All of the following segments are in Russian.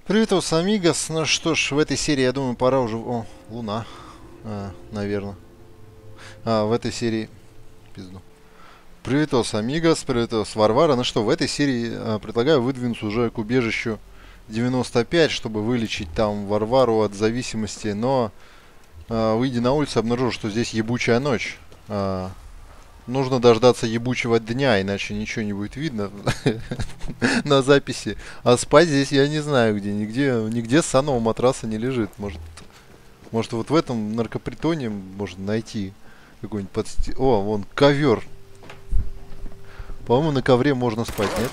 Привет, амигос. Ну что ж, в этой серии, я думаю, пора уже... О, луна. Наверное. В этой серии... Пизду. Привет, амигос. Привет, Варвара. Ну что, в этой серии предлагаю выдвинуться уже к убежищу 95, чтобы вылечить там Варвару от зависимости. Но, выйдя на улицу, обнаружил, что здесь ебучая ночь. Нужно дождаться ебучего дня, иначе ничего не будет видно на записи. А спать здесь я не знаю где. Нигде санного матраса не лежит. Может вот в этом наркопритоне можно найти какой-нибудь О, вон ковер. По-моему, на ковре можно спать, нет?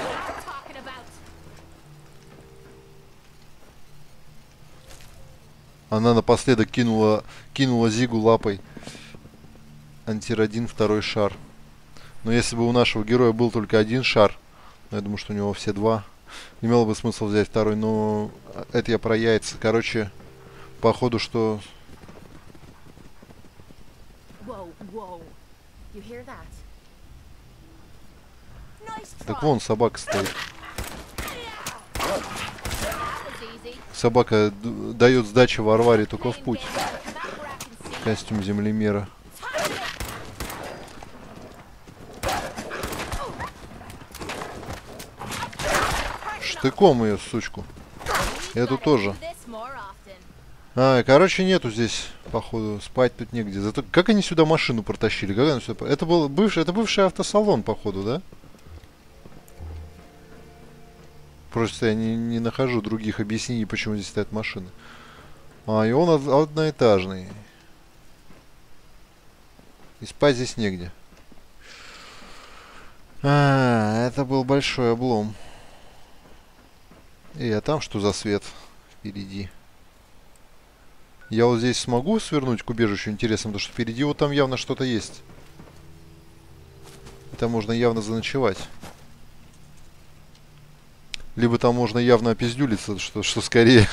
Она напоследок кинула Зигу лапой. Антиродин, второй шар. Но если бы у нашего героя был только один шар, я думаю, что у него все два, имело бы смысл взять второй, но это я про яйца. Короче, походу, что... Так вон собака стоит. Собака дает сдачи Варваре только в путь. Костюм землемера. Штыком ее, сучку. Эту тоже. Короче, нету здесь, походу, спать тут негде. Зато как они сюда машину протащили? Как она сюда... Это был бывший автосалон, походу, да? Просто я не нахожу других объяснений, почему здесь стоят машины. И он одноэтажный. И спать здесь негде. Это был большой облом. А там что за свет впереди? Я вот здесь смогу свернуть к убежищу, интересно, потому что впереди вот там явно что-то есть. И там можно явно заночевать. Либо там можно явно опиздюлиться, что скорее.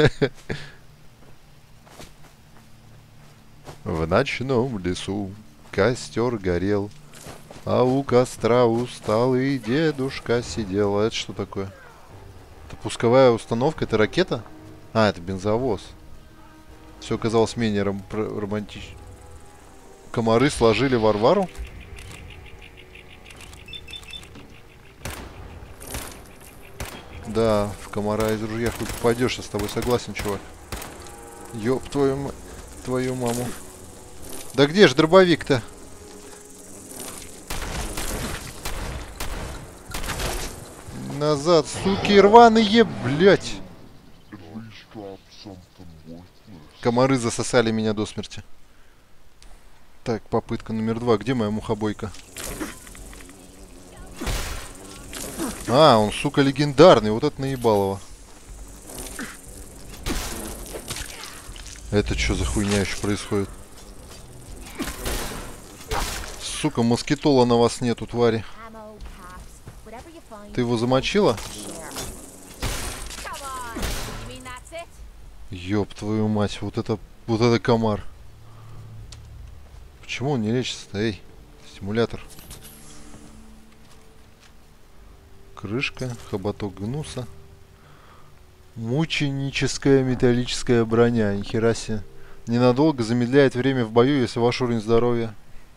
В ночном лесу костер горел, а у костра усталый дедушка сидел. А это что такое? Это пусковая установка? Это ракета? Это бензовоз. Все казалось менее романтично. Комары сложили Варвару? Да, в комара из ружья хоть попадешь, я с тобой согласен, чувак. Ёб твою маму. Да где ж дробовик-то? Назад, суки рваные, блять. Комары засосали меня до смерти. Так, попытка номер 2. Где моя мухобойка? Он, сука, легендарный. Вот это наебалово. Это что за хуйня еще происходит? Сука, москитола на вас нету, твари. Ты его замочила? Ёб твою мать, вот это комар. Почему он не лечится-то? Эй, стимулятор. Крышка, хоботок гнуса. Мученическая металлическая броня. Нихера себе. Ненадолго замедляет время в бою, если ваш уровень здоровья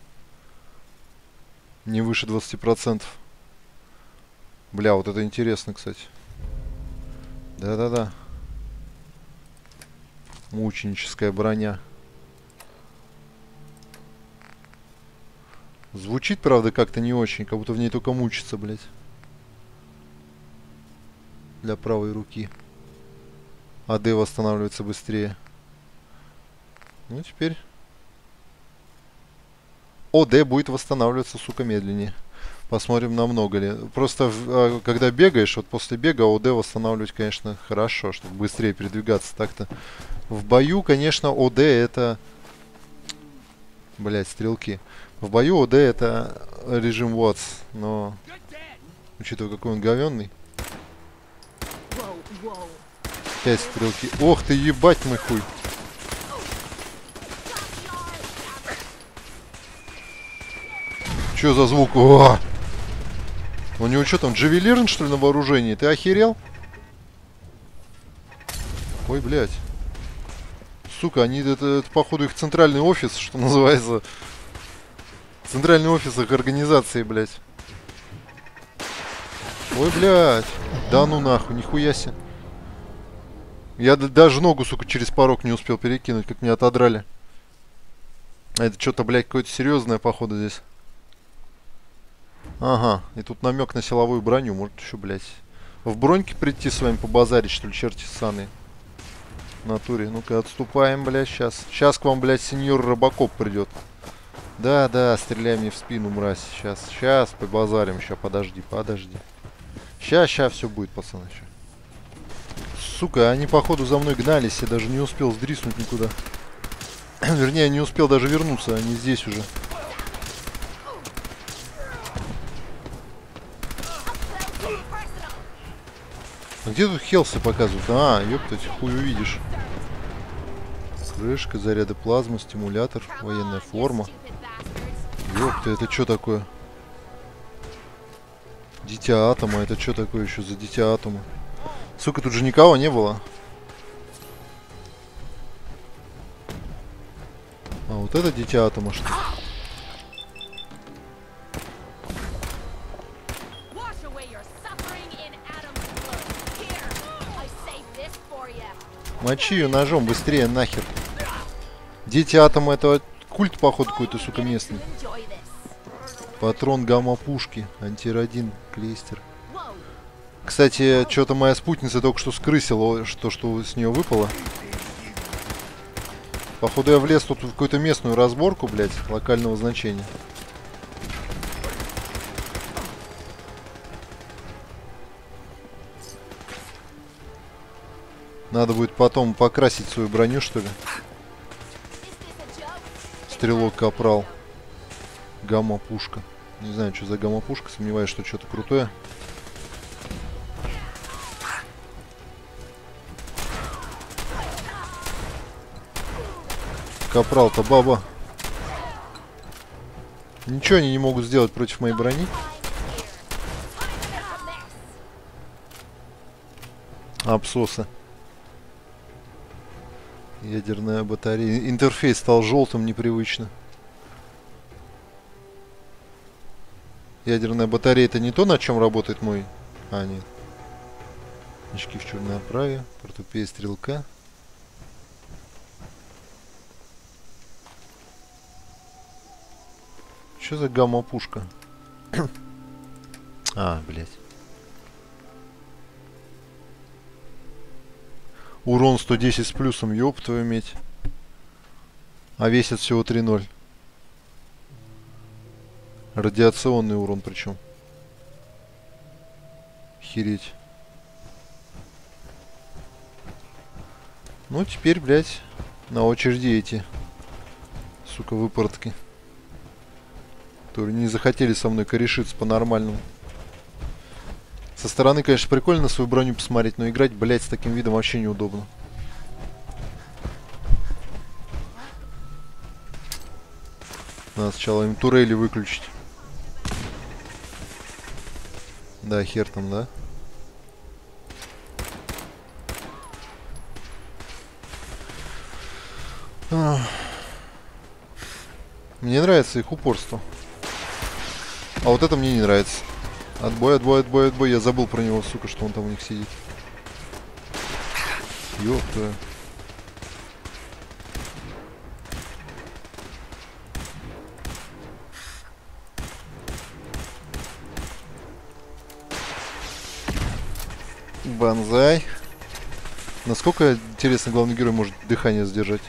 не выше 20%. Бля, вот это интересно, кстати. Да-да-да. Мученическая броня. Звучит, правда, как-то не очень. Как будто в ней только мучиться, блядь. Для правой руки. АД восстанавливается быстрее. Ну, теперь... ОД будет восстанавливаться, сука, медленнее. Посмотрим, намного ли. Просто, когда бегаешь, вот после бега ОД восстанавливать, конечно, хорошо, чтобы быстрее передвигаться. Так-то в бою, конечно, ОД это... Блять, стрелки. В бою ОД это режим Watts, но... Учитывая, какой он говенный. 5 стрелки. Ох ты, ебать мой хуй. Чё за звук? О! У него что там, джавелин, что ли, на вооружении? Ты охерел? Ой, блядь. Сука, они... Это, походу, их центральный офис, что называется. Центральный офис их организации, блядь. Ой, блядь. Да ну нахуй, нихуя себе. Я даже ногу, сука, через порог не успел перекинуть, как меня отодрали. А это что-то, блядь, какое-то серьезное, походу, здесь. Ага, и тут намек на силовую броню. Может еще, блядь, в броньке прийти с вами побазарить, что ли, черти ссаные. В натуре. Ну-ка, отступаем, блядь, сейчас. Сейчас к вам, блядь, сеньор Робокоп придет. Да, стреляй мне в спину, мразь. Сейчас, побазарим. Сейчас, подожди. Сейчас все будет, пацаны. Ща. Сука, они, походу, за мной гнались. Я даже не успел сдриснуть никуда. Вернее, я не успел даже вернуться. Они здесь уже. А где тут хелсы показывают? А, ёптать, хуй увидишь. Крышка, заряды плазмы, стимулятор, военная форма. Ёпта, это что такое? Дитя атома, это что такое еще за дитя атома? Сука, тут же никого не было. А вот это дитя атома, что ли? Мочи ее ножом, быстрее нахер. Дети атома, это культ, походу, какой-то, сука, местный. Патрон гамма-пушки, антирадин, клейстер. Кстати, что-то моя спутница только что скрысила, что с нее выпало. Походу, я влез тут в какую-то местную разборку, блядь, локального значения. Надо будет потом покрасить свою броню, что ли. Стрелок капрал. Гамма-пушка. Не знаю, что за гамма-пушка. Сомневаюсь, что что-то крутое. Капрал-то баба. Ничего они не могут сделать против моей брони. Абсосы. Ядерная батарея. Интерфейс стал желтым непривычно. Ядерная батарея это не то, на чем работает мой... А, нет. Очки в черной оправе. Портупея стрелка. Что за гамма-пушка? А, блядь. Урон 110 с плюсом, ёб твою медь. А весит всего 3.0. Радиационный урон причем. Хереть. Ну, теперь, блядь, на очереди эти, сука, выпортки. Которые не захотели со мной корешиться по-нормальному. Со стороны, конечно, прикольно на свою броню посмотреть, но играть, блядь, с таким видом вообще неудобно. Надо сначала им турели выключить. Да, хер там, да? Мне нравится их упорство. А вот это мне не нравится. Отбой, отбой, отбой, отбой. Я забыл про него, сука, что он там у них сидит. Ёпта. Банзай. Насколько, интересно, главный герой может дыхание сдержать?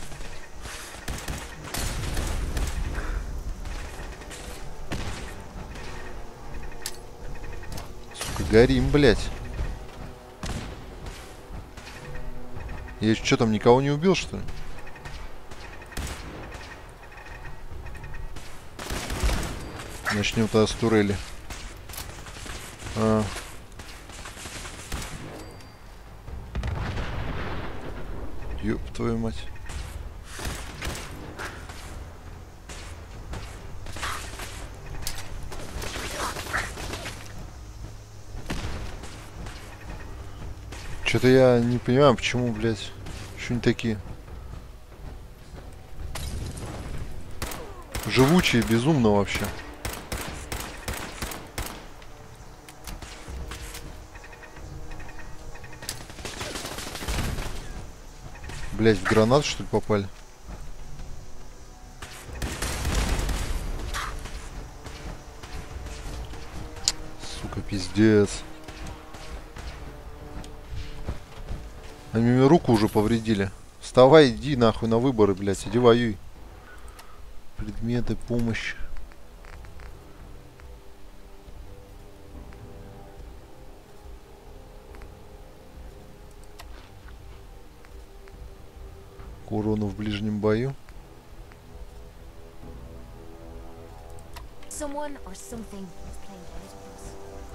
Сука, горим, блядь. Я что там, никого не убил, что ли? Начнем тогда с турели. Ёб твою мать. Что-то я не понимаю, почему, блядь, еще не такие живучие, безумно вообще. Блядь, в гранату, что ли, попали? Сука, пиздец. Они мне руку уже повредили. Вставай, иди нахуй на выборы, блядь, иди воюй. Предметы, помощь. К урону в ближнем бою. Someone or something is playing games with us.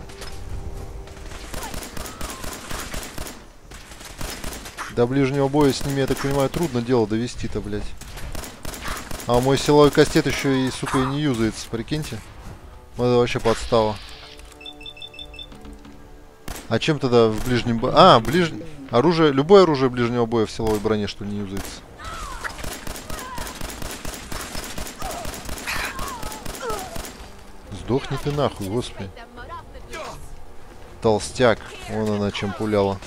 До ближнего боя с ними, я так понимаю, трудно дело довести-то, блядь. А мой силовой кастет еще и, сука, и не юзается, прикиньте. Это вообще подстава. А чем тогда в ближнем бою? А, ближний... Оружие... Любое оружие ближнего боя в силовой броне, что ли, не юзается? Сдохни ты нахуй, господи. Толстяк. Вон она чем пуляла.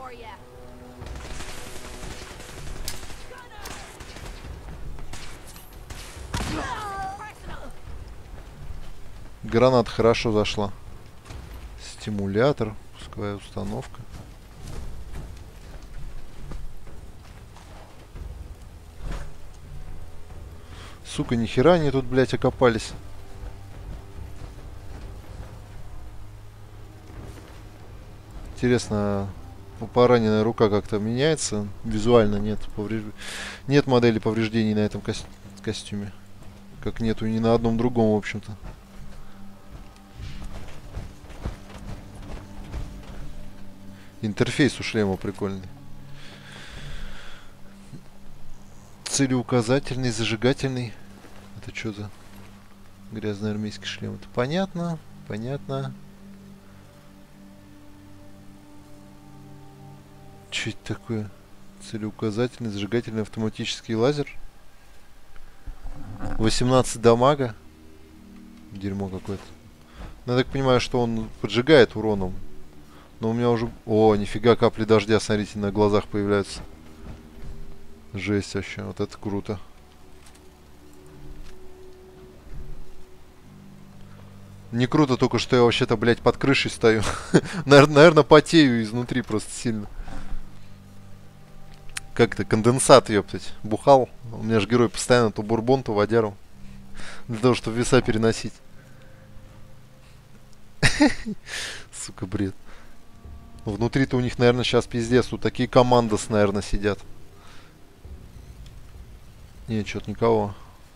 Граната хорошо зашла. Стимулятор. Пусковая установка. Сука, нихера они тут, блядь, окопались. Интересно, пораненная рука как-то меняется? Визуально нет нет модели повреждений на этом костюме. Как нету ни на одном другом, в общем-то. Интерфейс у шлема прикольный. Целеуказательный, зажигательный. Это что за грязный армейский шлем? Это понятно, понятно. Что это такое? Целеуказательный, зажигательный автоматический лазер. 18 дамага. Дерьмо какое-то. Ну, я так понимаю, что он поджигает уроном. Но у меня уже... О, нифига, капли дождя, смотрите, на глазах появляются. Жесть вообще, вот это круто. Не круто только, что я вообще-то, блядь, под крышей стою. Наверное, потею изнутри просто сильно. Как-то конденсат, ёптать. Бухал. У меня же герой постоянно то бурбон, то водяру. Для того, чтобы веса переносить. Сука, бред. Внутри-то у них, наверное, сейчас пиздец. Тут такие командос, наверное, сидят. Нет, что-то никого.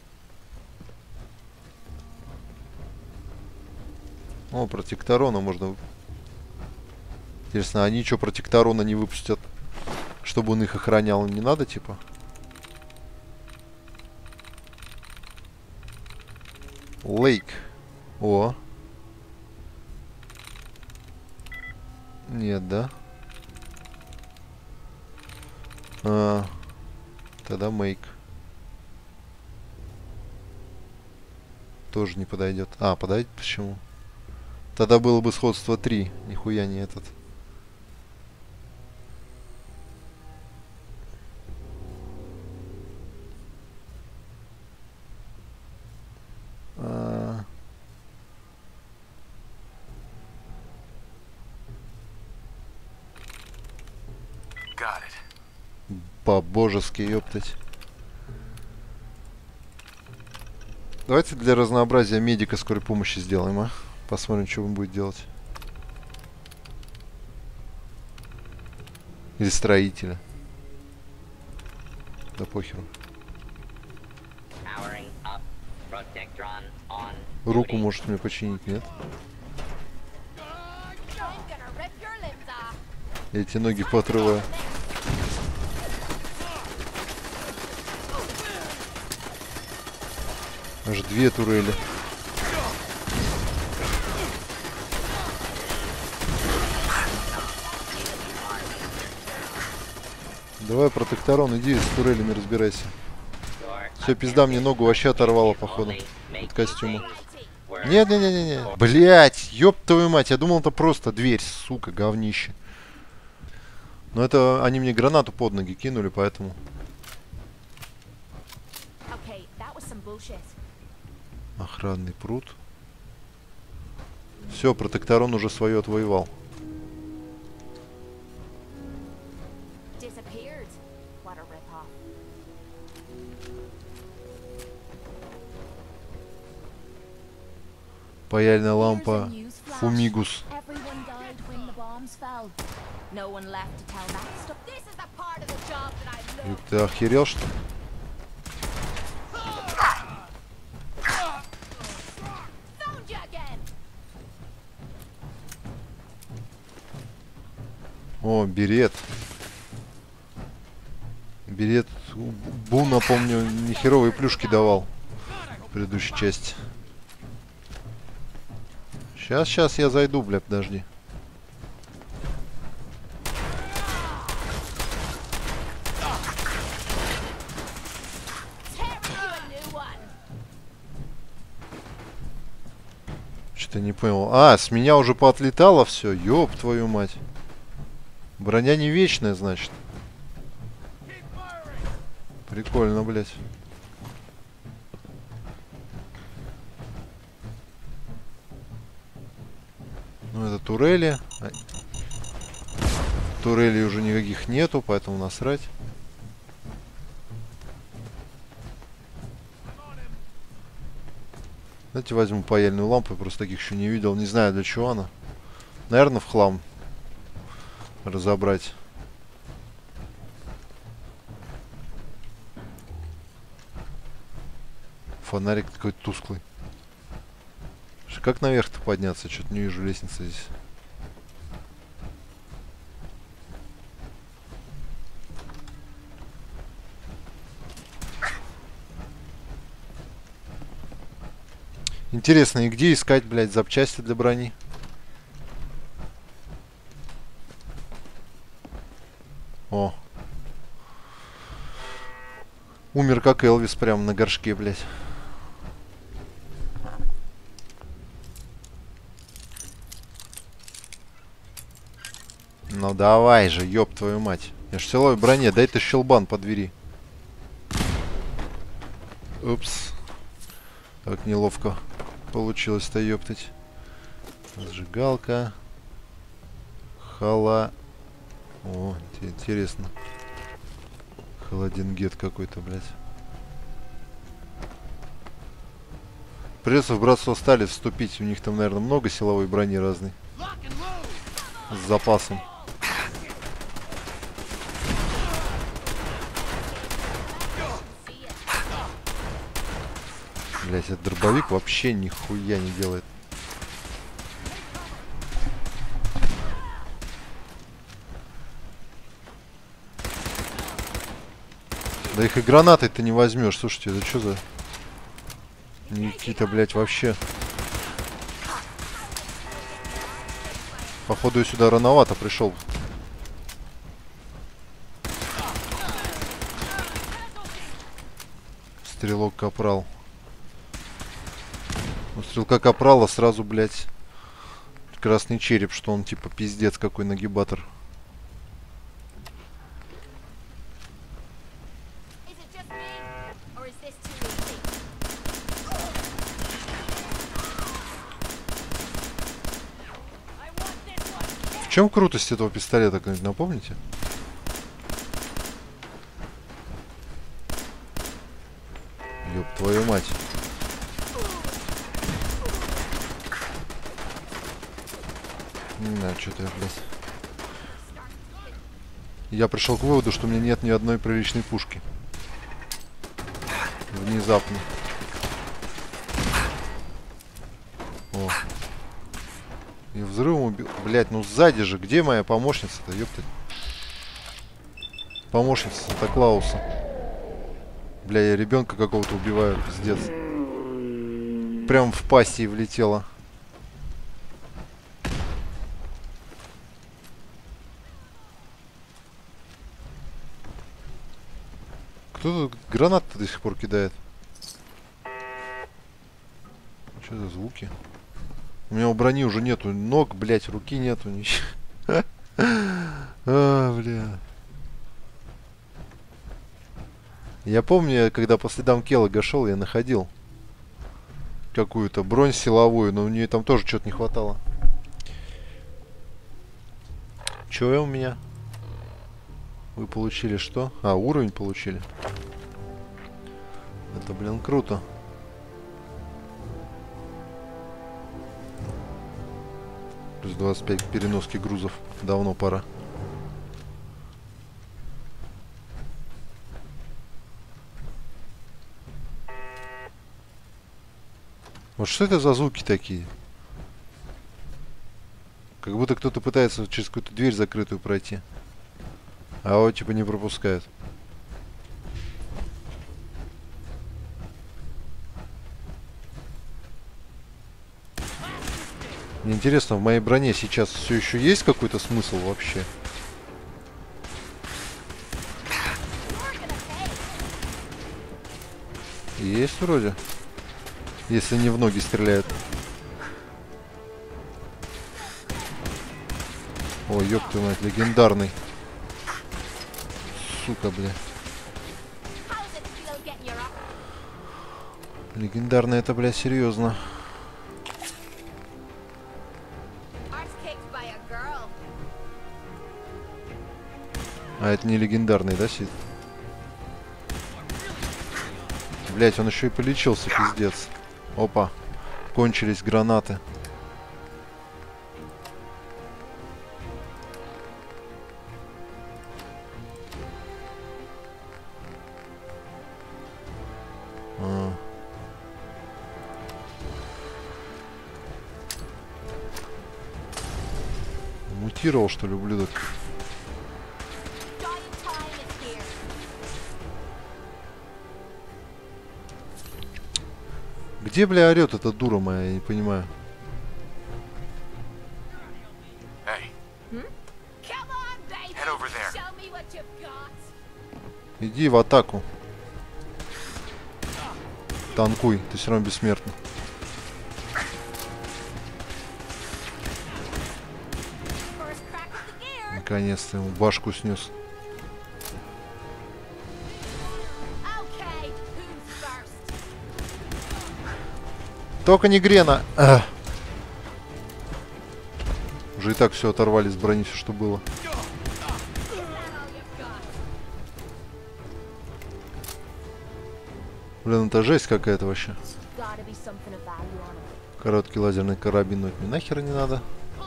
О, протекторона можно... Интересно, они что, протекторона не выпустят? Чтобы он их охранял, не надо, типа? Лейк. О. Нет, да? Тогда мейк. Тоже не подойдет. А, подойдет? Почему? Тогда было бы сходство 3. Нихуя не этот. По-божески, ёптать. Давайте для разнообразия медика скорой помощи сделаем, а? Посмотрим, что он будет делать. Или строителя. Да похеру. Руку может мне починить, нет? Я эти ноги поотрываю. Аж 2 турели. Давай, протекторон, иди с турелями разбирайся. Все, пизда, мне ногу вообще оторвало, походу, от костюма. Нет, не. Блять, ёб твою мать, я думал, это просто дверь, сука, говнище. Но это они мне гранату под ноги кинули, поэтому... Okay, that was some bullshit. Охранный пруд. Все, протекторон уже свое отвоевал. Disappeared. What a rip-off. Паяльная Here's a лампа news flash. Фумигус. Everyone died when the bombs fell. No one left to tell that stuff. This is the part of the job that I love. Ты охерел, что ли? Found you again. О, берет. Берет. Бу, напомню, нехеровые плюшки давал в предыдущей части. Сейчас я зайду, бля, подожди. Tear you a new one. Что-то не понял. А, с меня уже поотлетало все. Ёб твою мать. Броня не вечная, значит. Прикольно, блядь. Ну, это турели. Турелей уже никаких нету, поэтому насрать. Давайте возьму паяльную лампу. Я просто таких еще не видел. Не знаю, для чего она. Наверное, в хлам разобрать. Фонарик какой-то тусклый. Как наверх-то подняться? Что-то не вижу лестницы здесь. Интересно, и где искать, блядь, запчасти для брони? О. Умер как Элвис прямо на горшке, блядь. Ну давай же, ёб твою мать. Я ж в силовой броне, дай ты щелбан по двери. Упс. Как неловко получилось-то, ёптать. Зажигалка. О, интересно. Холодингет какой-то, блядь. Придется в братство стали вступить. У них там, наверное, много силовой брони разной. С запасом. Блять, этот дробовик вообще нихуя не делает. Да их и гранатой ты не возьмешь. Слушайте, это что за... Никита, блять, вообще. Походу я сюда рановато пришел. Стрелок капрал. У стрелка капрала сразу, блять, красный череп, что он типа пиздец какой нагибатор. Is it just me, or is this too easy? I want this one. В чем крутость этого пистолета, как-нибудь напомните? Ёб твою мать. Не знаю, что-то я, блядь. Я пришел к выводу, что у меня нет ни одной приличной пушки. Внезапно. О. И взрывом убил. Блять, ну сзади же. Где моя помощница-то, ёптать? Помощница Санта-Клауса. Бля, я ребенка какого-то убиваю, пиздец. Прям в пасть ей влетела. Кто тут гранат-то до сих пор кидает? Что за звуки? У меня у брони уже нету ног, блять, руки нету, ничего. А, бля. Я помню, когда по следам Келлога шел, я находил какую-то бронь силовую, но у нее там тоже что-то не хватало. Че у меня? Вы получили что? А, уровень получили. Это, блин, круто. Плюс 25 к переноске грузов. Давно пора. Вот что это за звуки такие? Как будто кто-то пытается через какую-то дверь закрытую пройти. А его типа не пропускают. Мне интересно, в моей броне сейчас все еще есть какой-то смысл вообще? Есть вроде. Если не в ноги стреляет. Ой, ёб твою мать, легендарный. Сука, бля. Легендарный это, бля, серьезно. А это не легендарный, да, Сид? Блять, он еще и полечился, пиздец. Опа. Кончились гранаты. Мутировал, что ли, ублюдок? Где, бля, орёт эта дура моя, я не понимаю. Иди в атаку. Танкуй, ты все равно бессмертный. Наконец-то ему башку снес. Только не Грена. Уже и так все оторвали с брони, все что было. Блин, это жесть какая-то вообще. Короткий лазерный карабин, но это мне нахер не надо.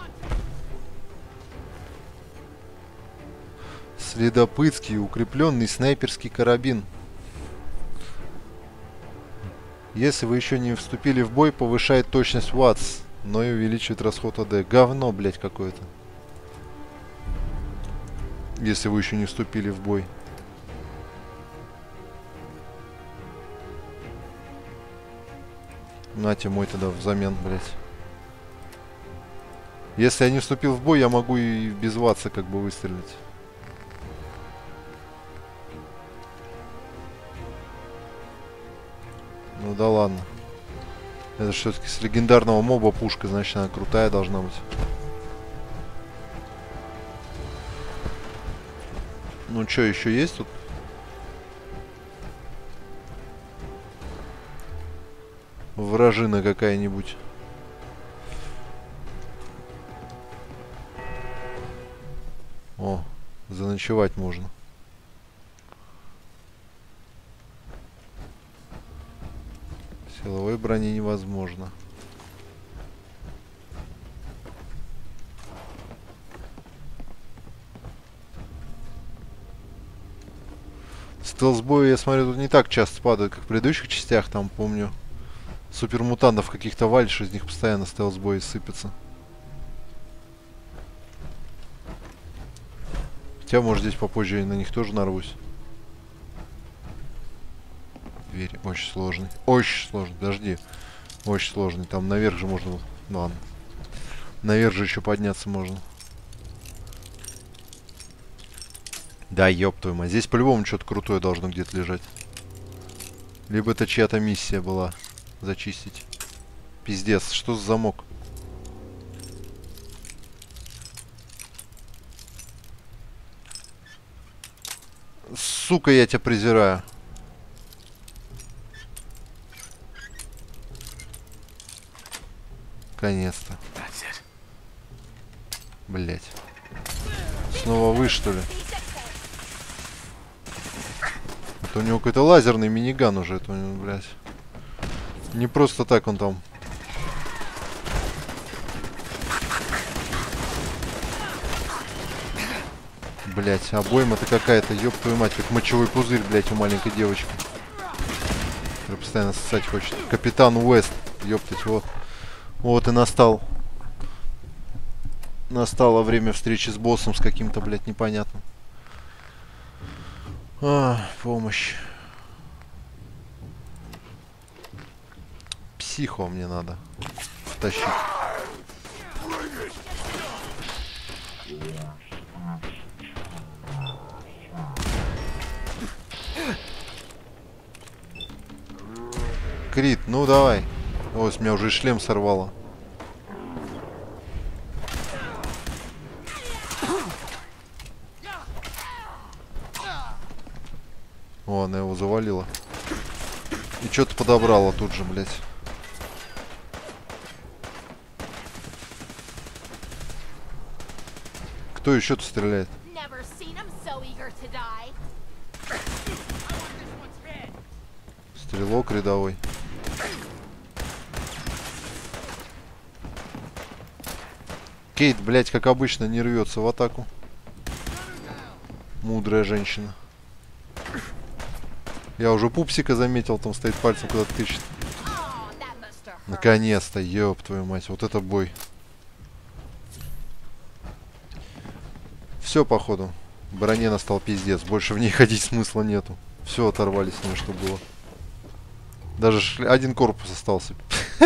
Следопытский укрепленный снайперский карабин. Если вы еще не вступили в бой, повышает точность ВАТС, но и увеличивает расход АД. Говно, блять, какое-то. Если вы еще не вступили в бой. Нате мой тогда взамен, блять. Если я не вступил в бой, я могу и без ВАТСа как бы выстрелить. Ну да ладно. Это все-таки с легендарного моба пушка, значит она крутая должна быть. Ну что, еще есть тут? Вражина какая-нибудь. О, заночевать можно. Силовой брони невозможно. Стелсбои, я смотрю, тут не так часто падают, как в предыдущих частях. Там, помню, супермутантов каких-то валишь, из них постоянно стелсбои сыпятся. Хотя, может, здесь попозже я на них тоже нарвусь. Дверь очень сложный. Очень сложный, подожди. Очень сложный. Там наверх же можно... Ну, ладно. Наверх же еще подняться можно. Да, ёб твою мать. Здесь по-любому что-то крутое должно где-то лежать. Либо это чья-то миссия была. Зачистить. Пиздец, что за замок? Сука, я тебя презираю. Наконец-то. Блять. Снова вы, что ли? Это у него какой-то лазерный миниган уже. Это у него, блядь. Не просто так он там. Блять, обойма-то какая-то, ёб твою мать, как мочевой пузырь, блять, у маленькой девочки. Которая постоянно ссать хочет. Капитан Уэст, ёптать, вот. Вот и настало время встречи с боссом, с каким-то, блять, непонятным. Помощь. Психо мне надо втащить. Крит, ну давай. Ой, с меня уже шлем сорвало. О, она его завалила. И что-то подобрала тут же, блядь. Кто еще-то стреляет? Стрелок рядовой. Кейт, блядь, как обычно, не рвется в атаку. Мудрая женщина. Я уже пупсика заметил, там стоит пальцем куда-то тычет. Наконец-то, ёб твою мать, вот это бой. Все, походу. Броне настал пиздец, больше в ней ходить смысла нету. Все оторвали с нее, что было. Даже один корпус остался.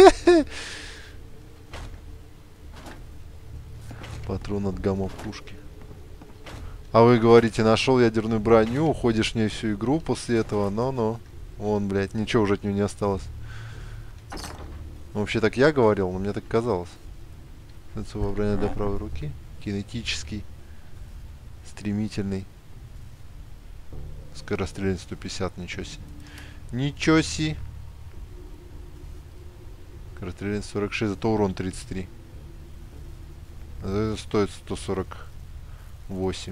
Патрон от гамма пушки. А вы говорите, нашел ядерную броню, уходишь в ней всю игру после этого, но. Вон, блядь, ничего уже от нее не осталось. Вообще так я говорил, но мне так казалось. Лицевая броня для правой руки. Кинетический. Стремительный. Скорострельность 150, ничего себе. Ничего себе. Скорострельность 46, зато урон 33. Это стоит 148.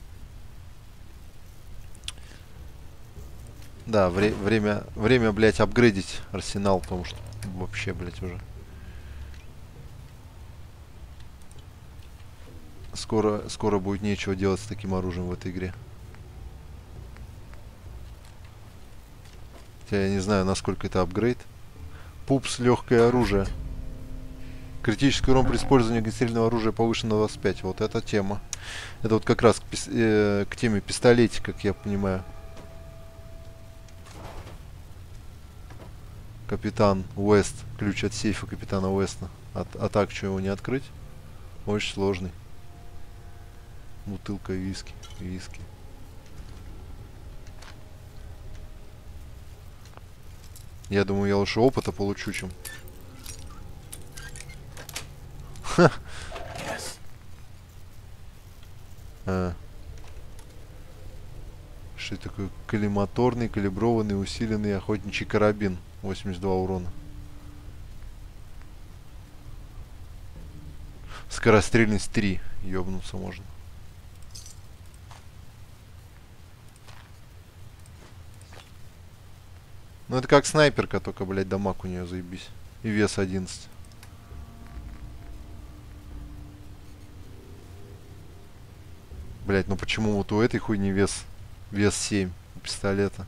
Да, время, блядь, апгрейдить арсенал, потому что вообще, блядь, уже. Скоро будет нечего делать с таким оружием в этой игре. Хотя я не знаю, насколько это апгрейд. Пупс, легкое оружие. Критический урон при использовании огнестрельного оружия повышен на 25. Вот эта тема. Это вот как раз к теме пистолетика, как я понимаю. Капитан Уэст. Ключ от сейфа капитана Уэста. А так, что его не открыть? Очень сложный. Бутылка виски. Я думаю, я лучше опыта получу, чем... Ха! Что это такое? Коллиматорный, калиброванный, усиленный охотничий карабин. 82 урона. Скорострельность 3. Ёбнуться можно. Ну это как снайперка, только, блядь, дамаг у нее заебись. И вес 11. Блядь, ну почему вот у этой хуйни вес 7 у пистолета?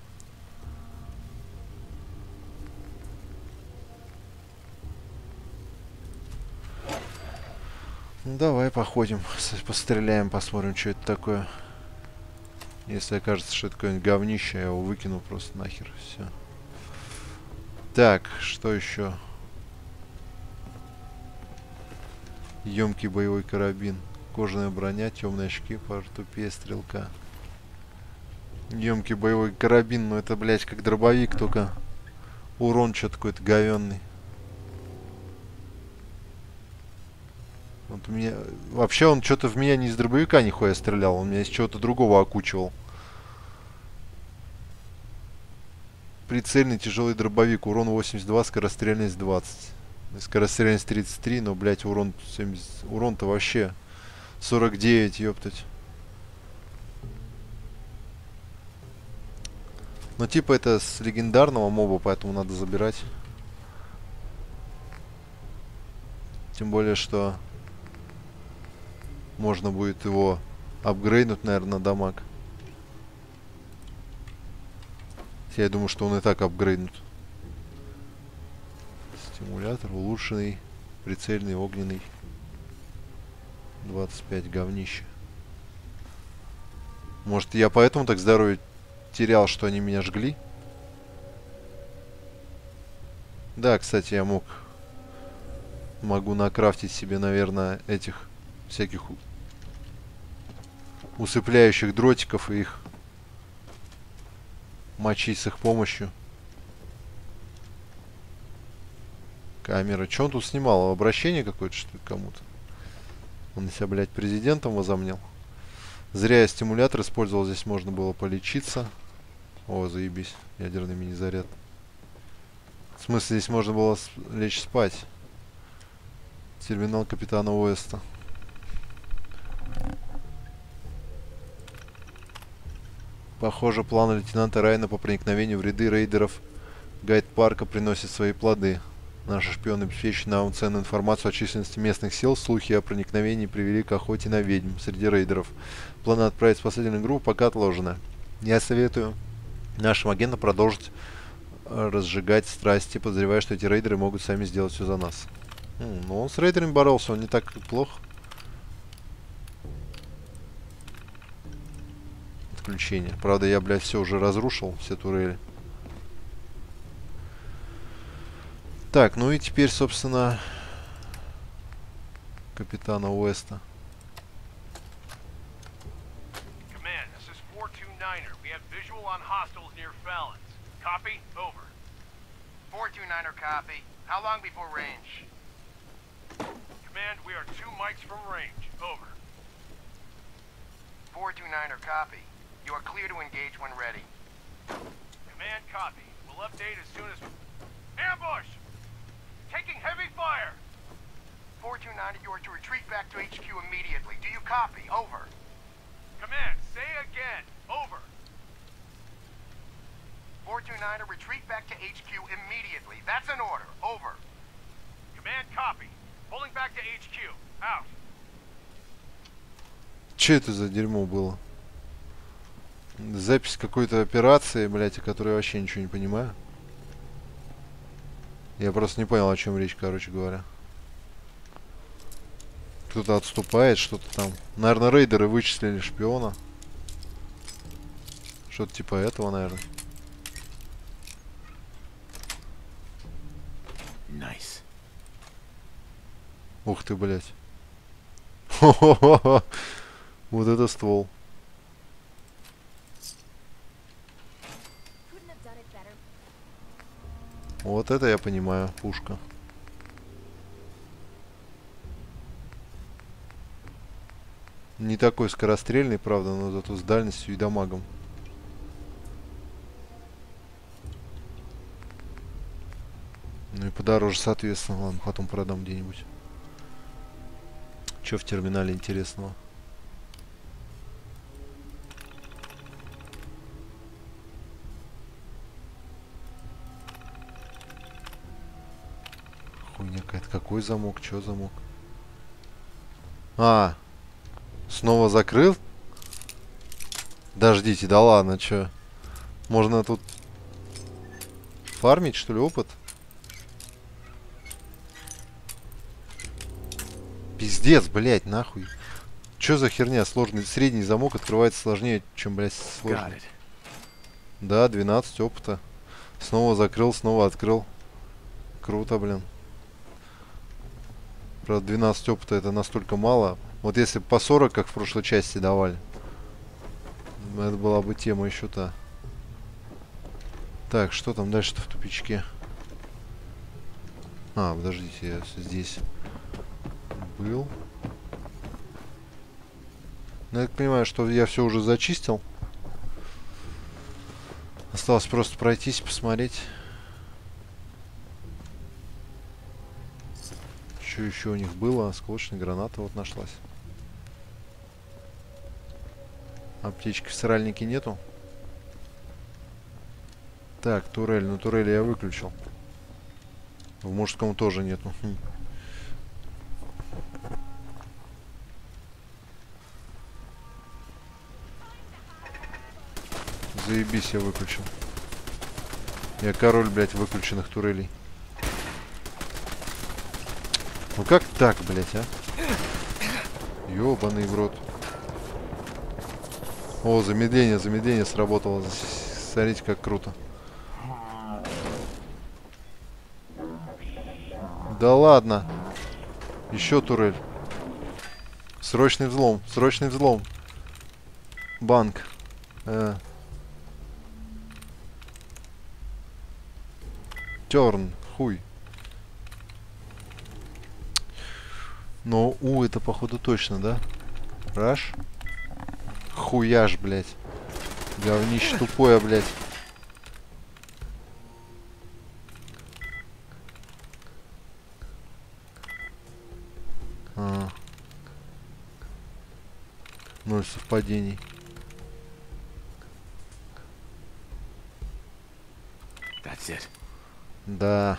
Ну давай походим, постреляем, посмотрим, что это такое. Если окажется, что это какое-нибудь говнище, я его выкину просто нахер. Все. Так, что еще? Емкий боевой карабин. Кожаная броня, темные очки, портупея, стрелка. Емкий боевой карабин, ну это, блядь, как дробовик, только урон что-то какой-то говенный. Вот у меня... Вообще он что-то в меня не из дробовика нихуя стрелял, он меня из чего-то другого окучивал. Прицельный тяжелый дробовик, урон 82, скорострельность 20. Скорострельность 33, но, блядь, урон 70... Урон-то вообще 49, ёптать. Ну, типа, это с легендарного моба, поэтому надо забирать. Тем более, что можно будет его апгрейднуть, наверное, на дамаг. Я думаю, что он и так апгрейднут. Стимулятор улучшенный, прицельный, огненный. 25 говнище. Может, я поэтому так здоровье терял, что они меня жгли? Да, кстати, я могу накрафтить себе, наверное, этих всяких усыпляющих дротиков и их мочить с их помощью. Камера. Че он тут снимал? Обращение какое-то, что ли, кому-то? Он себя, блядь, президентом возомнил. Зря я стимулятор использовал. Здесь можно было полечиться. О, заебись. Ядерный мини-заряд. В смысле, здесь можно было лечь спать. Терминал капитана Уэста. Похоже, план лейтенанта Райана по проникновению в ряды рейдеров Гайд-парка приносит свои плоды. Наши шпионы обеспечили нам ценную информацию о численности местных сил. Слухи о проникновении привели к охоте на ведьм среди рейдеров. Планы отправить спасательную группу пока отложены. Я советую нашим агентам продолжить разжигать страсти, подозревая, что эти рейдеры могут сами сделать все за нас. Ну, он с рейдерами боролся, он не так плохо. Отключение. Правда, я, блядь, все уже разрушил, все турели. Так, ну и теперь, собственно, капитана Уэста. Command, this is 429er. We have visual on hostiles near Fallons. Copy? Over. 429er copy. How long before range? Command, we are 2 mics from range. Over. 429er copy. You are clear to engage when ready. Command, copy. We'll update as soon as... Ambush! Taking heavy fire! 429er, you are to retreat back to HQ immediately. Do you copy? Over. Command, say again. Over. 429er, retreat back to HQ immediately. That's an order. Over. Command, copy. Pulling back to HQ. Out. Че это за дерьмо было? Запись какой-то операции, блядь, о которой я вообще ничего не понимаю. Я просто не понял, о чем речь, короче говоря. Кто-то отступает, что-то там. Наверное, рейдеры вычислили шпиона. Что-то типа этого, наверное. Nice. Ух ты, блядь. Хо-хо-хо. Вот это ствол. Couldn't have done it better. Вот это я понимаю, пушка. Не такой скорострельный, правда, но зато с дальностью и дамагом. Ну и подороже, соответственно. Ладно, потом продам где-нибудь. Что в терминале интересного? Хуйня какая-то. Какой замок? Чё замок? А, снова закрыл? Дождите, да ладно, чё? Можно тут фармить, что ли, опыт? Пиздец, блядь, нахуй. Чё за херня? Сложный средний замок открывается сложнее, чем, блядь, сложный. Да, 12 опыта. Снова закрыл, снова открыл. Круто, блин. Правда, 12 опыта это настолько мало. Вот если по 40, как в прошлой части давали, Это была бы тема еще та. Так, что там дальше-то в тупичке? А, подождите, я здесь был. Ну, я так понимаю, что я все уже зачистил. Осталось просто пройтись, посмотреть. Что еще у них было? Осколочная граната вот нашлась. Аптечки в сральнике нету. Так, турель. Ну, турель я выключил. В мужском тоже нету. Заебись, я выключил. Я король, блядь, выключенных турелей. Ну как так, блядь, а? Ёбаный в рот. О, замедление сработало. Смотрите, как круто. Да ладно. Еще турель. Срочный взлом. Срочный взлом. Банк. Терн. Хуй. Но это походу точно, да? Раш? Хуяж, блядь. Говнище тупое, блядь. Ноль совпадений. That's it. Да.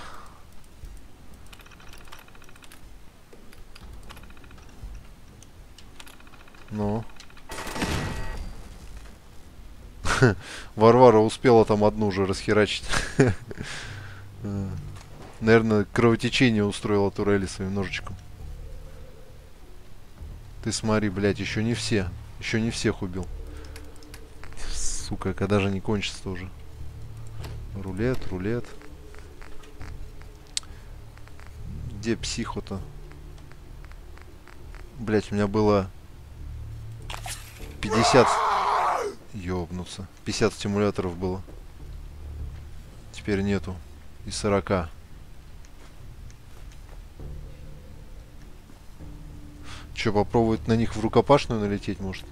Ну. Варвара успела там одну уже расхерачить. Наверное, кровотечение устроила турели своим ножичком. Ты смотри, блядь, еще не все. Еще не всех убил. Сука, когда же не кончится уже? Рулет, рулет. Где психо-то? Блядь, у меня было 50... Ёбнуться. 50 стимуляторов было. Теперь нету. И 40. Че, попробовать на них в рукопашную налететь, может?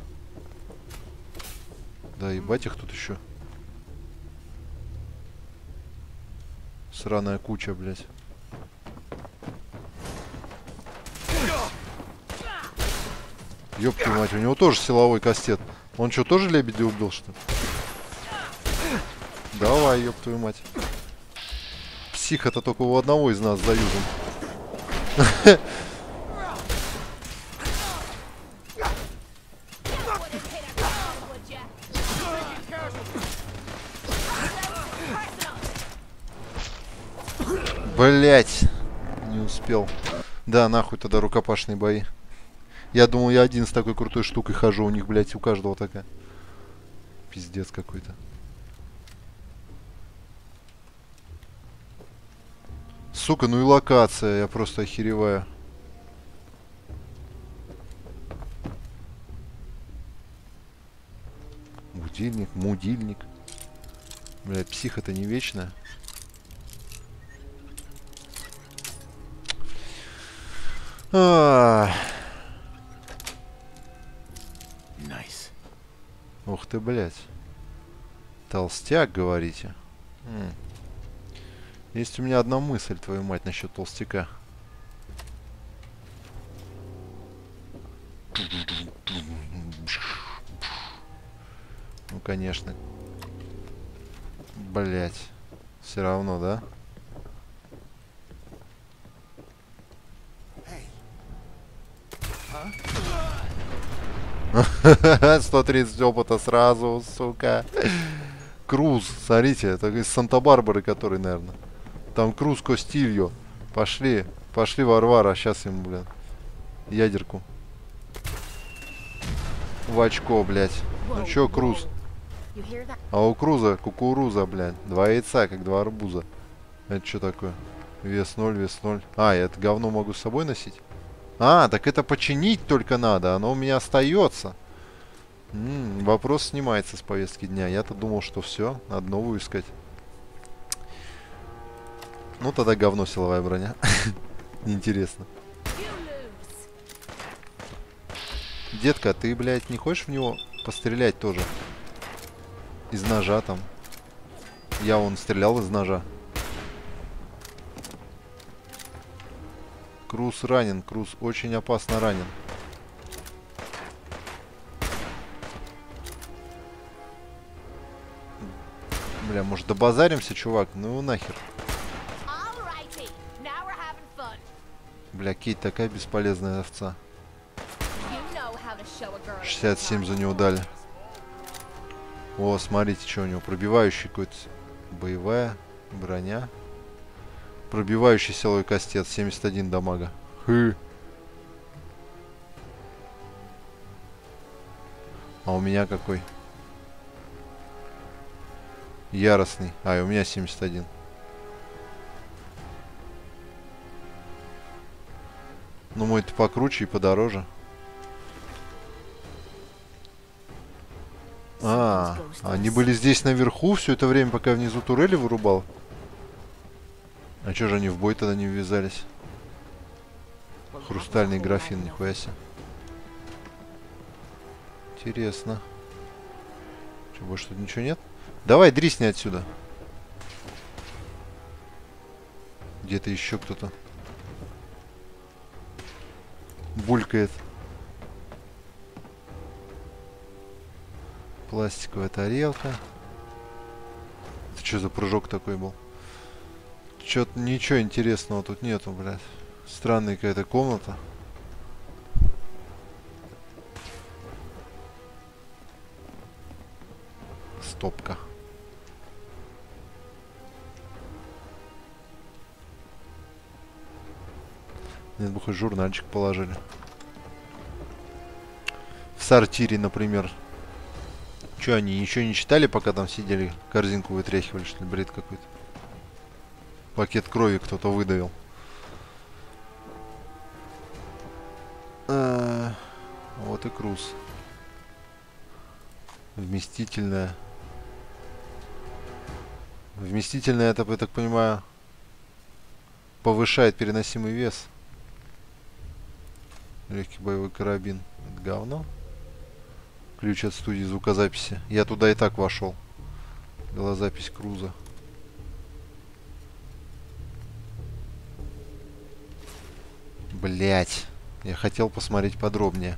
Да, ебать их тут еще. Сраная куча, блядь. Ёб твою мать, у него тоже силовой кастет. Он что, тоже лебедя убил, что ли? Давай, ёб твою мать. Псих это только у одного из нас заюзан. Блять, не успел. Да, нахуй тогда рукопашные бои. Я думал, я один с такой крутой штукой хожу. У них, блядь, у каждого такая. Пиздец какой-то. Сука, ну и локация. Я просто охереваю. Будильник, мудильник. Блядь, псих это не вечная. Nice. Ух ты, блядь. Толстяк, говорите? Есть у меня одна мысль, твою мать, насчет толстяка. Ну, конечно. Блядь. Все равно, да? 130 опыта сразу, сука. Круз, смотрите, это из Санта-Барбары, который, наверное. Там Круз Костильо. Пошли, пошли, Варвара, сейчас ему, блин, ядерку. В очко, блядь. Ну чё, Круз? А у Круза кукуруза, блядь. 2 яйца, как 2 арбуза. Это что такое? Вес 0, вес 0. А, я это говно могу с собой носить? А, так это починить только надо. Оно у меня остается. Вопрос снимается с повестки дня. Я-то думал, что все, надо новую искать. Ну тогда говно силовая броня. Неинтересно. Детка, ты, блядь, не хочешь в него пострелять тоже? Из ножа там. Я вон стрелял из ножа. Круз ранен. Круз очень опасно ранен. Бля, может добазаримся, чувак? Ну его нахер. Бля, Кейт такая бесполезная овца. 67 за него дали. О, смотрите, что у него. Пробивающий какой-то. Боевая броня. Пробивающий силовой кастет. 71 дамага. Хы. А у меня какой? Яростный. А, и у меня 71. Ну, мой-то покруче и подороже. А, они были здесь наверху все это время, пока я внизу турели вырубал. А чё же они в бой тогда не ввязались? Хрустальный графин, нихуя себе. Интересно. Че, больше тут ничего нет? Давай, дрисни отсюда. Где-то еще кто-то булькает. Пластиковая тарелка. Это что за прыжок такой был? Чё-то ничего интересного тут нету, блядь. Странная какая-то комната. Стопка. Нет бы хоть журнальчик положили. В сортире, например. Че, они еще не читали, пока там сидели, корзинку вытряхивали, что ли, бред какой-то? Пакет крови кто-то выдавил. Вот и Круз. Вместительная. Вместительная, это, я так понимаю, повышает переносимый вес. Легкий боевой карабин. Это говно. Ключ от студии звукозаписи. Я туда и так вошел. Была запись Круза. Блять. Я хотел посмотреть подробнее.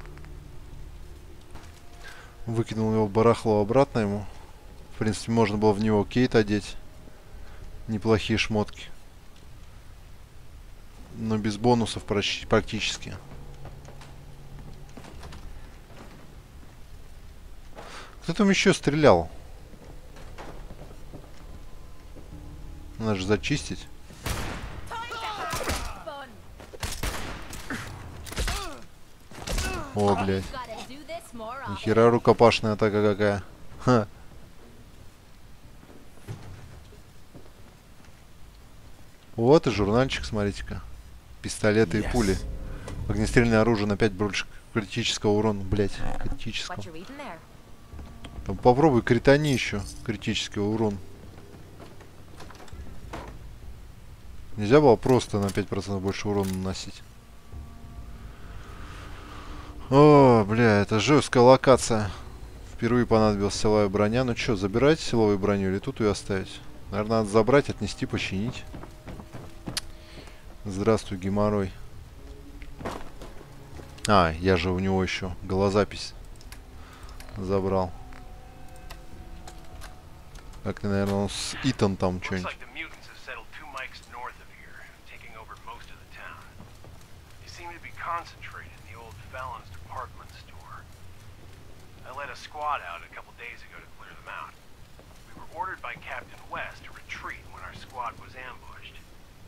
Выкинул его барахло обратно ему. В принципе, можно было в него Кейт одеть. Неплохие шмотки. Но без бонусов практически. Кто там еще стрелял? Надо же зачистить. О, блядь. Нихера рукопашная атака какая. Ха. Вот и журнальчик, смотрите-ка. Пистолеты и пули. Огнестрельное оружие на 5 больше критического урона. Блять, критического. Там попробуй критани еще. Критический урон. Нельзя было просто на 5% больше урона наносить. О, бля, это жесткая локация. Впервые понадобилась силовая броня. Ну что, забирать силовую броню или тут ее оставить? Наверное, надо забрать, отнести, починить. Здравствуй, геморрой. А, я же у него еще голозапись забрал. Как ты, наверное, он с Итан там что-нибудь. Squad out a couple days ago to clear them out. We were ordered by Captain West to retreat when our squad was ambushed.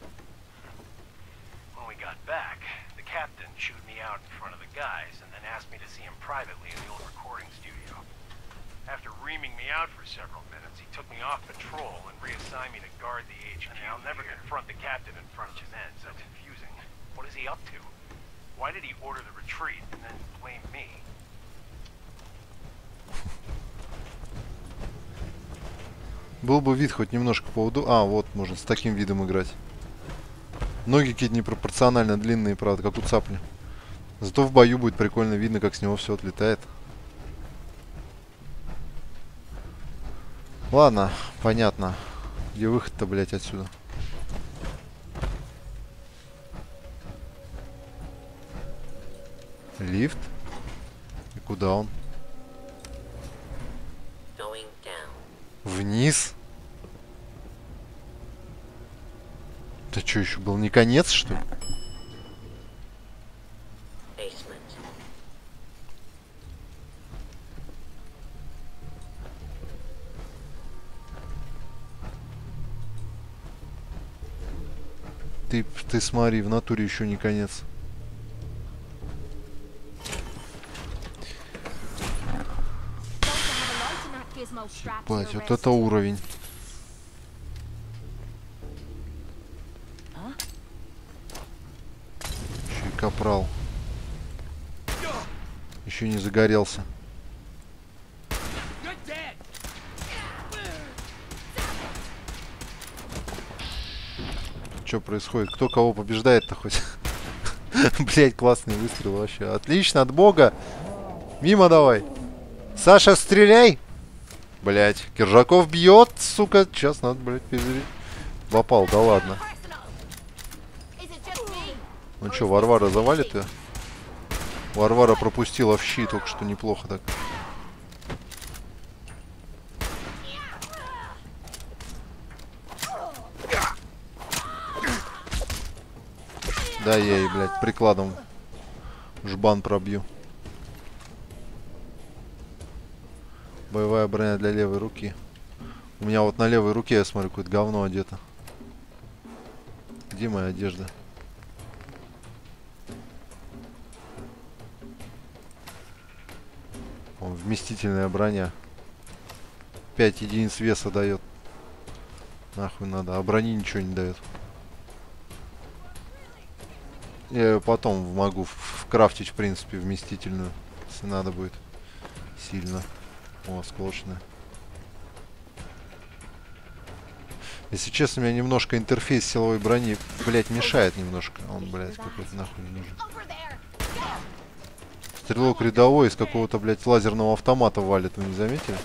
When we got back, the captain chewed me out in front of the guys and then asked me to see him privately in the old recording studio. After reaming me out for several minutes, he took me off patrol and reassigned me to guard the HQ. I mean, I'll never confront the captain in front of his men. So confusing. What is he up to? Why did he order the retreat and then blame me? Был бы вид хоть немножко поудобнее. А, вот, можно с таким видом играть. Ноги какие-то непропорционально длинные, правда, как у цапли. Зато в бою будет прикольно видно, как с него все отлетает. Ладно, понятно. Где выход-то, блядь, отсюда? Лифт? И куда он? Вниз? Это что, еще был не конец, что ли? Ты смотри, в натуре еще не конец. Ебать, вот это уровень. Еще и капрал. Еще не загорелся. Что происходит? Кто кого побеждает-то хоть? Блять, классный выстрел вообще. Отлично, от бога. Мимо давай. Саша, стреляй. Блять, Киржаков бьет, сука. Сейчас надо, блять, перезарядить. Попал, да ладно. Ну что, Варвара завалит ее? Варвара пропустила в щи только что неплохо так. Да, я ей, блядь, прикладом жбан пробью. Боевая броня для левой руки. У меня вот на левой руке, я смотрю, какое-то говно одето. Где моя одежда? Вон, вместительная броня. 5 единиц веса дает. Нахуй надо. А брони ничего не дает. Я ее потом могу вкрафтить, в принципе, вместительную. Если надо будет. Сильно. О, осколочная. Если честно, меня немножко интерфейс силовой брони, блять, мешает немножко. Он, блять, какой-то нахуй не нужен. Стрелок рядовой из какого-то, блять, лазерного автомата валит. Вы не заметили?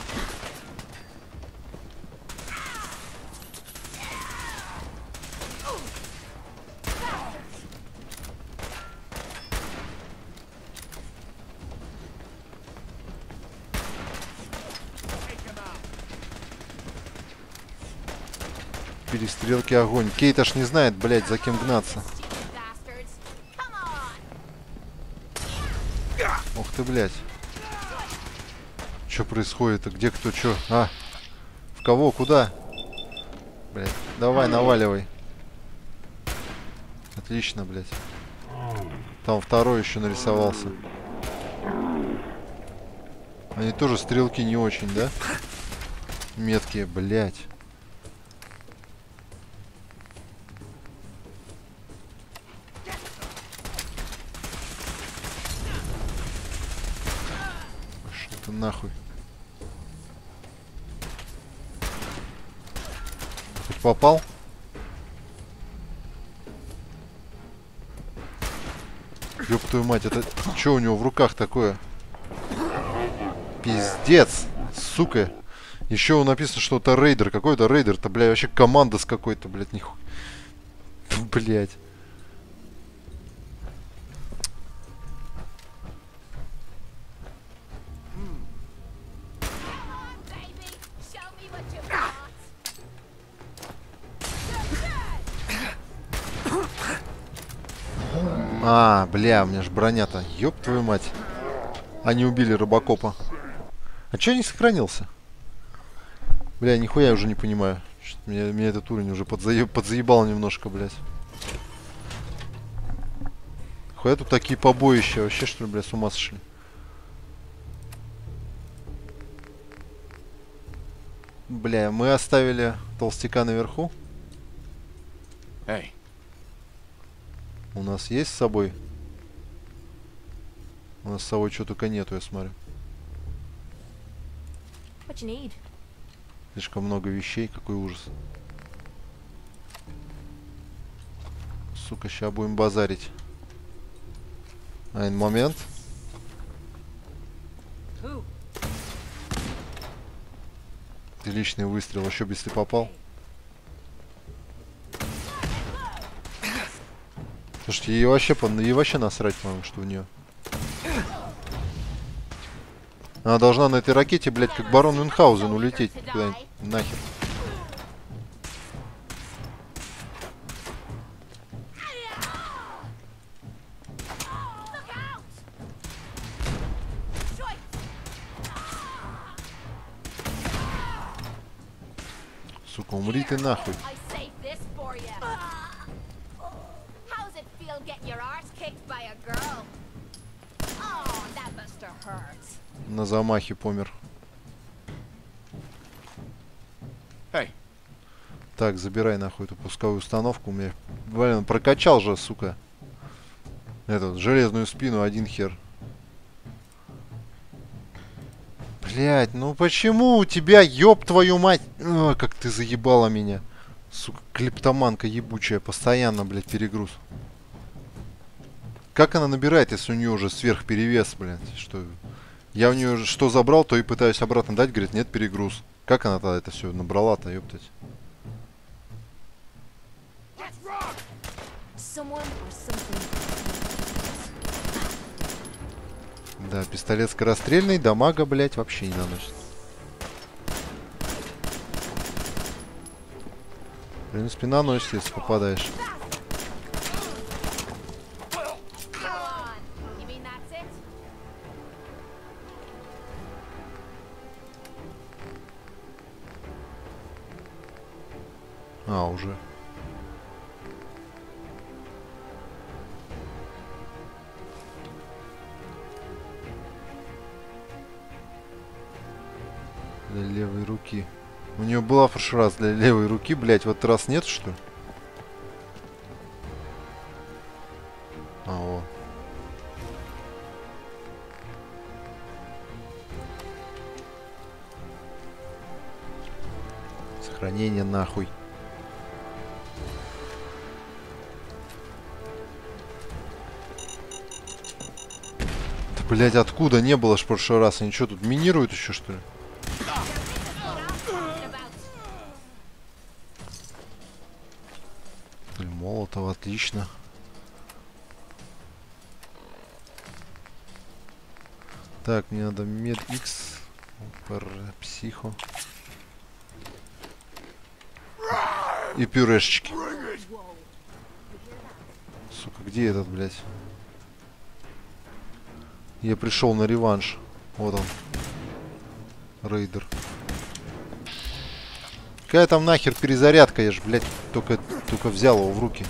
Перестрелки, огонь. Кейт аж не знает, блядь, за кем гнаться. Ух ты, блядь. Что происходит? Где кто, что? А? В кого? Куда? Блядь. Давай, наваливай. Отлично, блядь. Там второй еще нарисовался. Они тоже стрелки не очень, да? Меткие, блядь. Нахуй. Хоть попал? Ёб твою мать, это что у него в руках такое? Пиздец, сука. Еще написано, что это рейдер. Какой-то рейдер-то, блядь, вообще команда с какой-то, блядь, нихуй. Блядь. А, бля, у меня же броня-то. Ёб твою мать. Они убили Робокопа. А чё не сохранился? Бля, нихуя я уже не понимаю. Меня этот уровень уже подзаебал немножко, блядь. Хуя тут такие побоища. Вообще, что ли, бля, с ума сошли? Бля, мы оставили толстяка наверху. Эй. У нас есть с собой? У нас с собой что только нету, я смотрю. What you need? Слишком много вещей, какой ужас. Сука, сейчас будем базарить. Один момент. Отличный выстрел, еще бы если попал. Слушайте, ей вообще насрать, по-моему, что у нее. Она должна на этой ракете, блядь, как барон Мюнхгаузен улететь куда-нибудь нахер. Сука, умри ты нахуй. I saved this for you. How's it feel getting your arse kicked by a girl? Oh, that must have hurt. На замахе помер. Hey. Так, забирай нахуй эту пусковую установку. У меня, блин, прокачал же, сука. Эту железную спину, один хер. Блять, ну почему у тебя, ёб твою мать? О, как ты заебала меня. Сука, клептоманка ебучая. Постоянно, блядь, перегруз. Как она набирает, если у нее уже сверхперевес, блядь? Что? Я у нее что забрал, то и пытаюсь обратно дать. Говорит, нет, перегруз. Как она тогда это все набрала-то, ёптать? Someone or something. Да, пистолет скорострельный, дамага, блядь, вообще не наносит. В принципе, наносит, если попадаешь. Go on. You mean that's it? А, уже. Для левой руки. У нее была в прошлый раз для левой руки, блять, вот раз нет, что ли? А, о. Сохранение нахуй. Да, блять, откуда не было ж в прошлый раз? Они что, тут минируют еще, что ли? Молотов, отлично. Так, мне надо мед X, психо и пюрешечки. Сука, где этот, блядь? Я пришел на реванш. Вот он. Рейдер. Какая там нахер перезарядка? Я ж, блядь, только взял его в руки.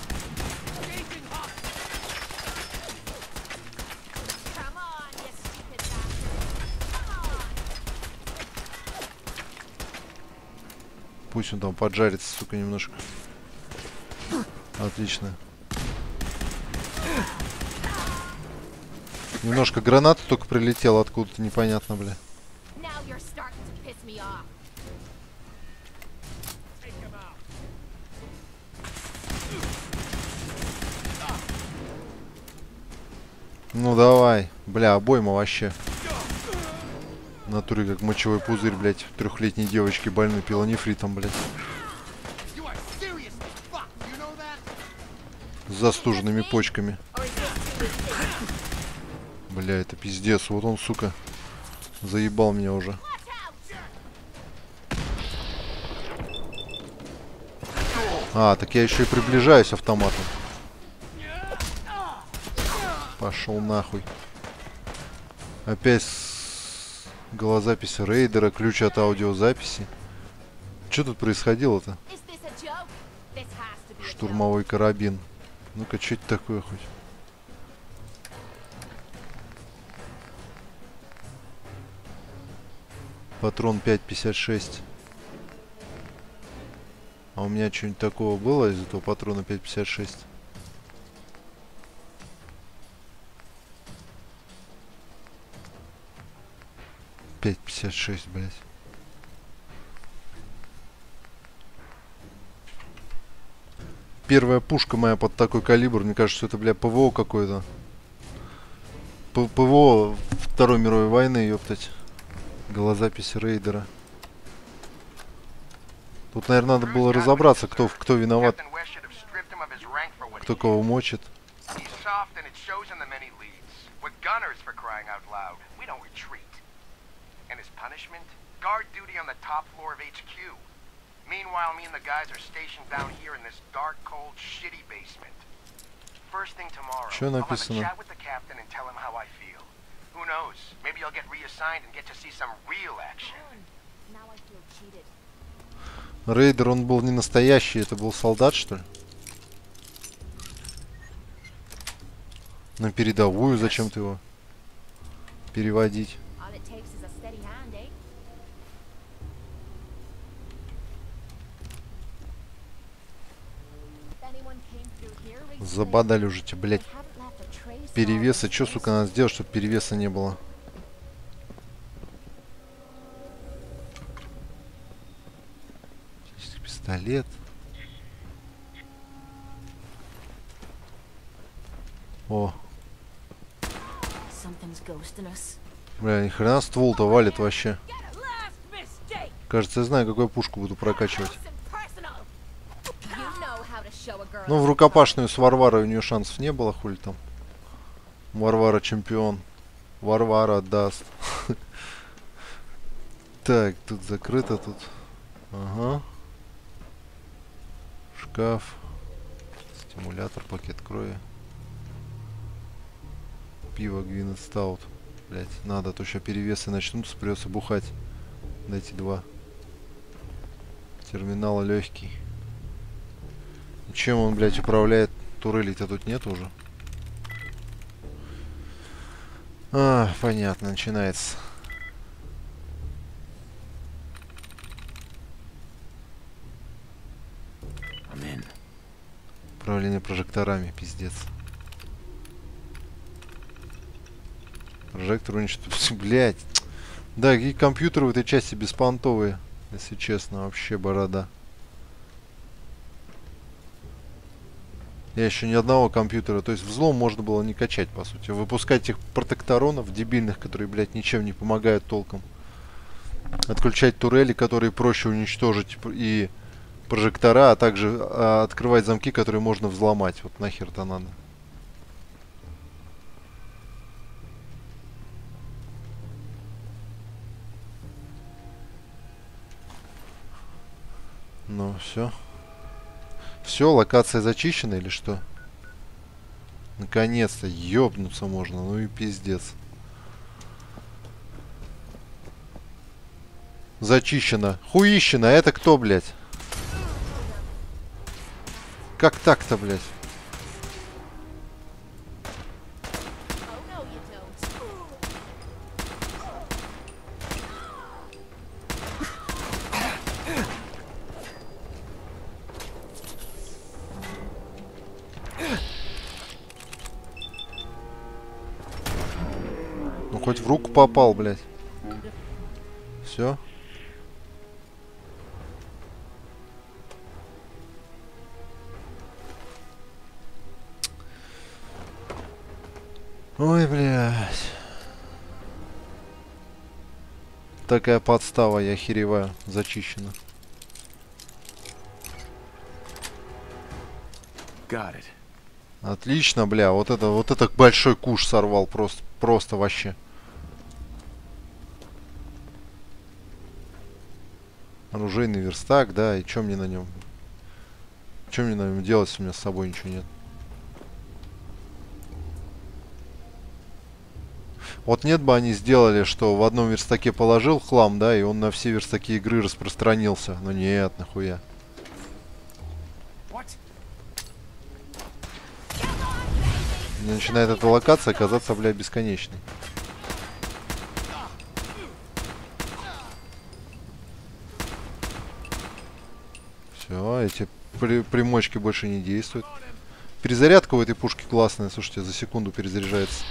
Come on, you stupid bastard. Come on. Пусть он там поджарится, сука, немножко. Отлично. Немножко граната только прилетела откуда-то, непонятно, бля. Now you're starting to piss me off. Ну давай. Бля, обойма вообще. В натуре как мочевой пузырь, блядь. Трехлетней девочки больной пилонефритом, блядь. You are seriously fucked, you know that? С застуженными почками. Or is this too easy? Бля, это пиздец. Вот он, сука, заебал меня уже. Watch out! А, так я еще и приближаюсь автоматом. Пошел нахуй. Опять голозапись рейдера, ключ от аудиозаписи. Что тут происходило-то? Is this a joke? This has to be a joke. Штурмовой карабин. Ну-ка, что это такое хоть? Патрон 5.56. А у меня что-нибудь такого было из этого патрона 5.56? .56, блять. Первая пушка моя под такой калибр. Мне кажется, что это, бля, ПВО какое-то. ПВО Второй мировой войны, ёптать. Голозапись рейдера. Тут, наверное, надо было разобраться, кто виноват, кто кого мочит. Meanwhile, me and the guys are stationed down here in this dark, cold, shitty basement. First thing tomorrow, I'll have a chat with the captain and tell him how I feel. Who knows? Maybe I'll get reassigned and get to see some real action. Now I feel cheated. Рейдер, он был не настоящий, это был солдат, что ли? На передовую зачем-то его переводить? All it takes is a steady hand, eh? Забодали уже тебе, блядь. Перевеса. Чё, сука, надо сделать, чтобы перевеса не было? Пистолет. О. Бля, ни хрена ствол-то валит вообще. Кажется, я знаю, какую пушку буду прокачивать. Ну, в рукопашную с Варварой у нее шансов не было, хули там. Варвара чемпион. Варвара даст. Так, тут закрыто, тут. Ага. Шкаф. Стимулятор, пакет крови. Пиво, Гвинет Стаут. Блять, надо, а то еще перевесы начнутся, придется бухать. Дайте 2. Терминал легкий. Чем он, блядь, управляет? Турелей-то тут нет уже. А, понятно, начинается. Управление прожекторами, пиздец. Прожектор уничтожен. Блядь. Да, какие компьютеры в этой части беспонтовые, если честно, вообще борода. Я еще ни одного компьютера, то есть взлом можно было не качать, по сути. Выпускать этих протекторонов дебильных, которые, блядь, ничем не помогают толком. Отключать турели, которые проще уничтожить, и прожектора, а также открывать замки, которые можно взломать. Вот нахер-то надо. Ну, все. Все, локация зачищена или что? Наконец-то, ёбнуться можно, ну и пиздец. Зачищено. Хуищено, это кто, блядь? Как так-то, блядь? Ну хоть в руку попал, блядь. Все. Ой, блядь. Такая подстава, я охереваю. Зачищена. Отлично, бля. Вот это большой куш сорвал. Просто вообще. Оружейный верстак, да. И что мне на нем? Что мне на нем делать, если у меня с собой ничего нет? Вот нет бы они сделали, что в одном верстаке положил хлам, да, и он на все верстаки игры распространился. Но нет, нахуя. Мне начинает эта локация казаться, блядь, бесконечной. Все, эти примочки больше не действуют. Перезарядка у этой пушки классная, слушайте, за секунду перезаряжается.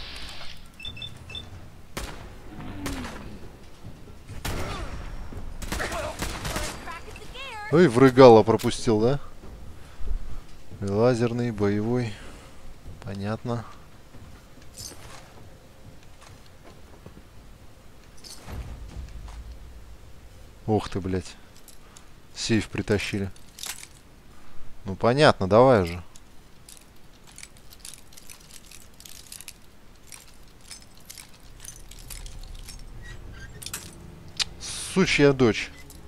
Ой, врыгало пропустил, да? Лазерный, боевой. Понятно. Ух ты, блядь. Сейф притащили. Ну понятно, давай же. Сучья дочь.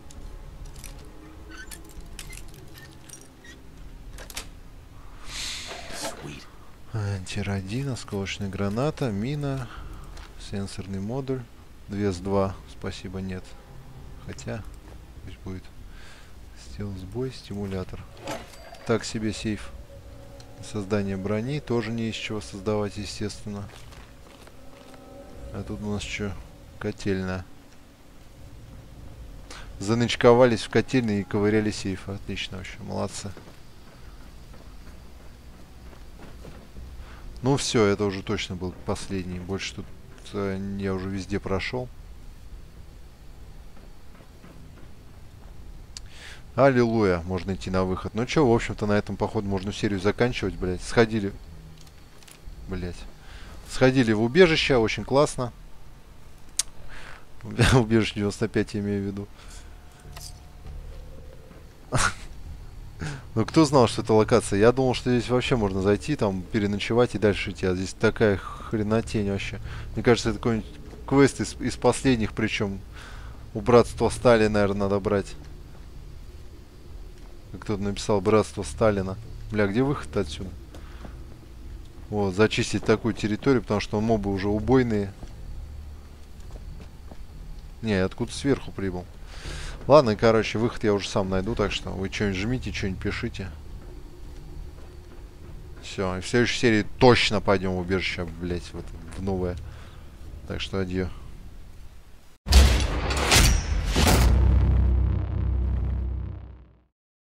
Антирадин, осколочная граната, мина, сенсорный модуль. 2С2. Спасибо, нет. Хотя, пусть будет. Стелс-бой, стимулятор. Так себе сейф. Создание брони тоже не из чего создавать, естественно. А тут у нас что? Котельная. Занычковались в котельной и ковыряли сейф. Отлично вообще, молодцы. Ну все, это уже точно был последний. Больше тут я уже везде прошел. Аллилуйя, можно идти на выход. Ну что, в общем-то, на этом, походу, можно серию заканчивать, блядь. Сходили... Блядь. Сходили в убежище, очень классно. Убежище 95, я имею в виду. Ну, кто знал, что это локация? Я думал, что здесь вообще можно зайти, там, переночевать и дальше идти. А здесь такая хренотень вообще. Мне кажется, это какой-нибудь квест из последних, причем у братства Сталина, наверное, надо брать. Кто-то написал братство Сталина. Бля, где выход отсюда? Вот, зачистить такую территорию, потому что мобы уже убойные. Не, я откуда сверху прибыл. Ладно, короче, выход я уже сам найду, так что вы что-нибудь жмите, что-нибудь пишите. Все, и в следующей серии точно пойдем в убежище, блять, в новое. Так что адьё.